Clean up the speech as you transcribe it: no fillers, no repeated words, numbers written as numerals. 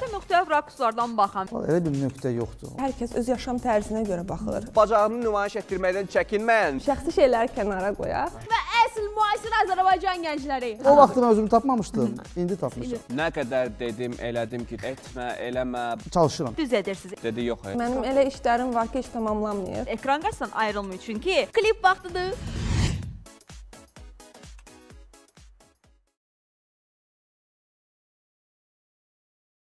Həyata müxtəlif rakurslardan baxan. Elə bir nöqtə yoxdur. Hər kəs öz yaşam tərzinə görə baxır. Bacağını nümayiş etdirməkdən çəkinmən. Şəxsi şeyləri kənara qoyaq. Və əsl müasir Azərbaycan gəncləri. O vaxtı mən özümü tapmamışdım, indi tapmışam. Nə qədər dedim, elədim ki, etmə, eləmə. Çalışıram. Düz edirsiniz. Dedi, yox. Mənim elə işlərim var ki, heç tamamlanmır. Ekran qarşısından ayrılmayın çünki klip vaxtıdır.